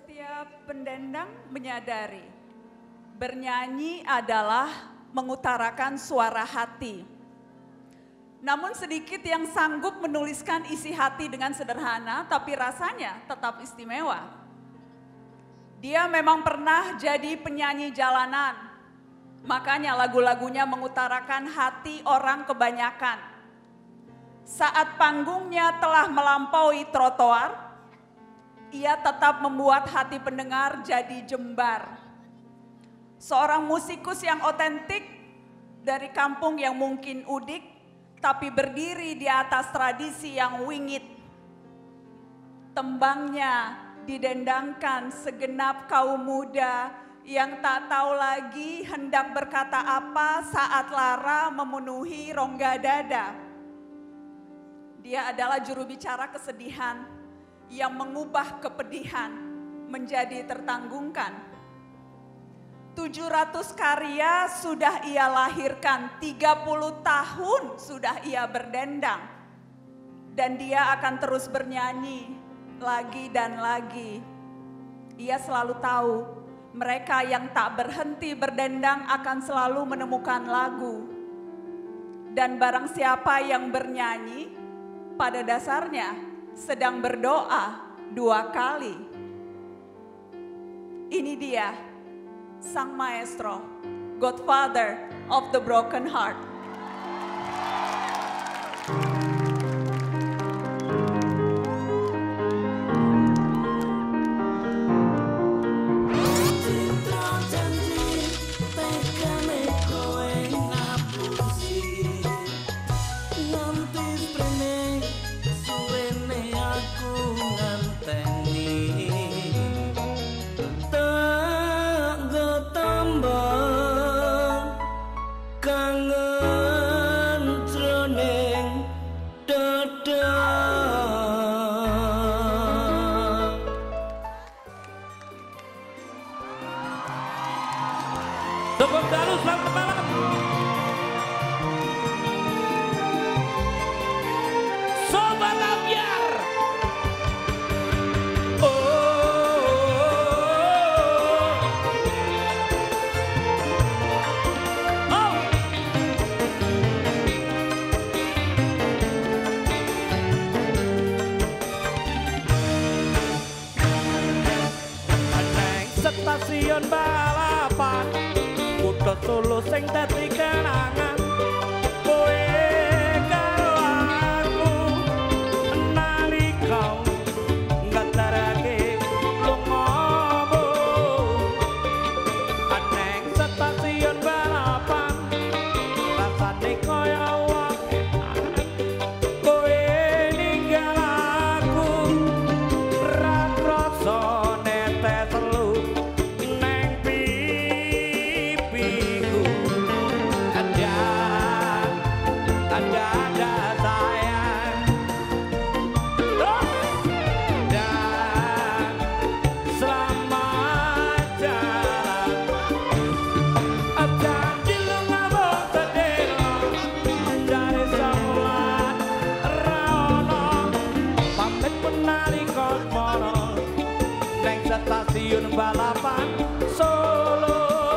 Setiap pendendang menyadari bernyanyi adalah mengutarakan suara hati. Namun sedikit yang sanggup menuliskan isi hati dengan sederhana, tapi rasanya tetap istimewa. Dia memang pernah jadi penyanyi jalanan, makanya lagu-lagunya mengutarakan hati orang kebanyakan. Saat panggungnya telah melampaui trotoar, ia tetap membuat hati pendengar jadi jembar. Seorang musikus yang otentik dari kampung yang mungkin udik, tapi berdiri di atas tradisi yang wingit. Tembangnya didendangkan segenap kaum muda yang tak tahu lagi hendak berkata apa saat lara memenuhi rongga dada. Dia adalah juru bicara kesedihan yang mengubah kepedihan menjadi tertanggungkan. 700 karya sudah ia lahirkan, 30 tahun sudah ia berdendang. Dan dia akan terus bernyanyi lagi dan lagi. Ia selalu tahu mereka yang tak berhenti berdendang akan selalu menemukan lagu. Dan barang siapa yang bernyanyi, pada dasarnya sedang berdoa 2 kali. Ini dia, sang maestro, Godfather of the Broken Heart. Tepuk tangan selamat malam. Sobat Lampiar. Stasiun balapan Kutha Solo sing dadi kenangan kowe karo aku nalika ngatarake lumamu aneng stasiun balapan rasane koyo wong kowe ninggal aku ra krasa netes telu stasiun balapan Solo.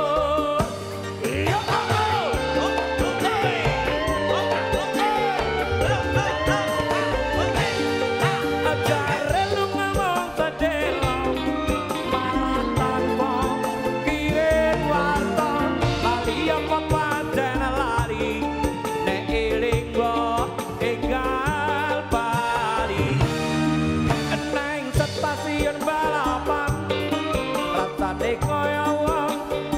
Ajare lu ngomong sedelo malah tanpa kirim warta lali apa pancen lari nek eling kok enggal bali neng stasiun balapan rasane koyo wong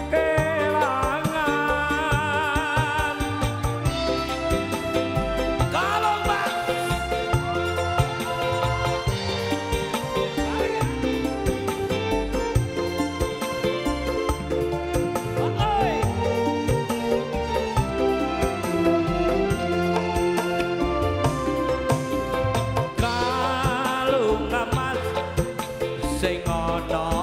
kelangan. Kalau Mas kalau Mas sing ana